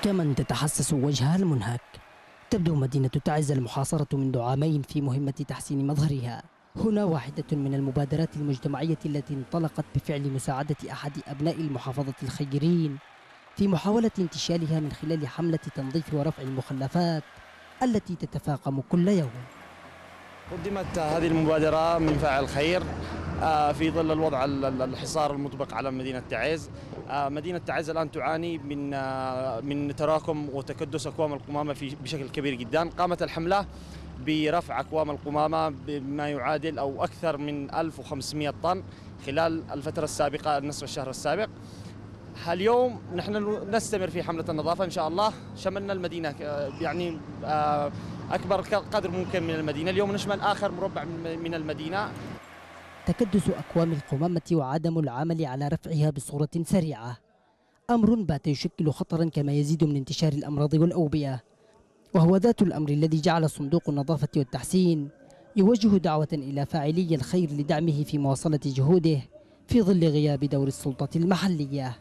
كمن تتحسس وجهها المنهك. تبدو مدينة تعز المحاصرة منذ عامين في مهمة تحسين مظهرها. هنا واحدة من المبادرات المجتمعية التي انطلقت بفعل مساعدة أحد أبناء المحافظة الخيرين في محاولة انتشالها من خلال حملة تنظيف ورفع المخلفات التي تتفاقم كل يوم. قدمت هذه المبادرة من فاعل خير في ظل الوضع الحصار المطبق على مدينة تعز. مدينة تعز الآن تعاني من تراكم وتكدس أكوام القمامة بشكل كبير جدا. قامت الحملة برفع أكوام القمامة بما يعادل أو أكثر من 1500 طن خلال الفترة السابقة، نصف الشهر السابق. اليوم نحن نستمر في حملة النظافة إن شاء الله. شملنا المدينة يعني أكبر قدر ممكن من المدينة. اليوم نشمل آخر مربع من المدينة. تكدس أكوام القمامة وعدم العمل على رفعها بصورة سريعة أمر بات يشكل خطرا كما يزيد من انتشار الأمراض والأوبئة، وهو ذات الأمر الذي جعل صندوق النظافة والتحسين يوجه دعوة إلى فاعلي الخير لدعمه في مواصلة جهوده في ظل غياب دور السلطة المحلية.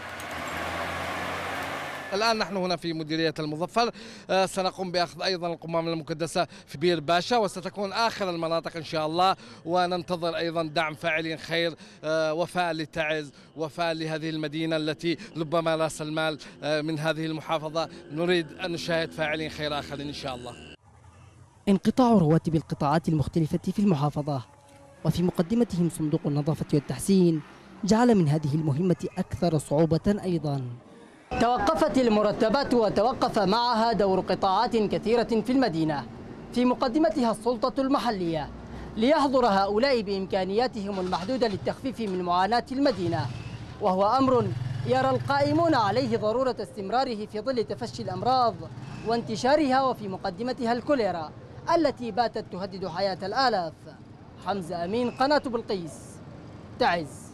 الآن نحن هنا في مديرية المظفر، سنقوم بأخذ أيضا القمامة المكدسة في بير باشا، وستكون آخر المناطق إن شاء الله. وننتظر أيضا دعم فاعلين خير، وفاء لتعز، وفاء لهذه المدينة التي ربما رأس المال من هذه المحافظة. نريد أن نشاهد فاعلين خير آخرين إن شاء الله. انقطاع رواتب القطاعات المختلفة في المحافظة وفي مقدمتهم صندوق النظافة والتحسين جعل من هذه المهمة أكثر صعوبة أيضا. توقفت المرتبات وتوقف معها دور قطاعات كثيرة في المدينة، في مقدمتها السلطة المحلية، ليحضر هؤلاء بإمكانياتهم المحدودة للتخفيف من معاناة المدينة، وهو أمر يرى القائمون عليه ضرورة استمراره في ظل تفشي الأمراض وانتشارها، وفي مقدمتها الكوليرا التي باتت تهدد حياة الآلاف. حمزة أمين، قناة بلقيس، تعز.